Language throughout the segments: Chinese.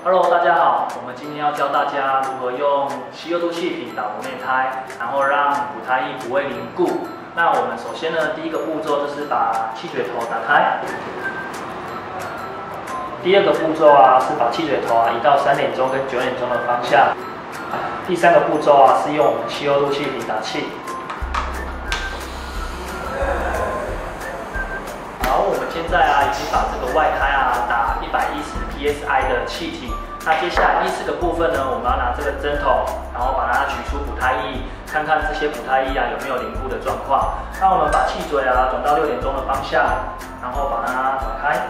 Hello， 大家好，我们今天要教大家如何用吸热度气瓶打磨内胎，然后让补胎液不会凝固。那我们首先呢，第一个步骤就是把气嘴头打开。第二个步骤啊，是把气嘴头移到3点钟跟9点钟的方向。第三个步骤啊，是用我们吸热度气瓶打气。好，我们现在啊，已经把这个外胎啊打110 psi 的气体。那接下来第4个部分呢，我们要拿这个针头，然后把它取出补胎液，看看这些补胎液啊有没有凝固的状况。那我们把气嘴啊转到6点钟的方向，然后把它打开。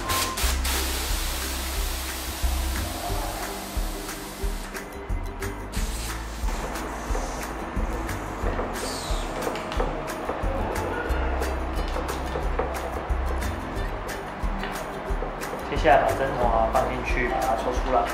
接下来把针头啊放进去，把它抽出来。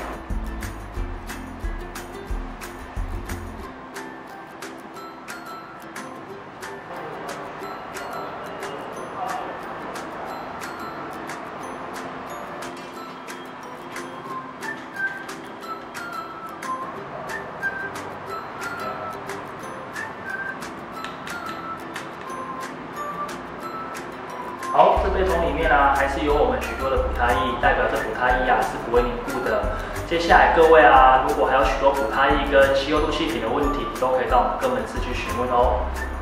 好，这杯桶里面啊，还是有我们许多的补胎液，代表这补胎液啊是不会凝固的。接下来各位啊，如果还有许多补胎液跟吸热度气瓶的问题，都可以到我们各门市去询问哦。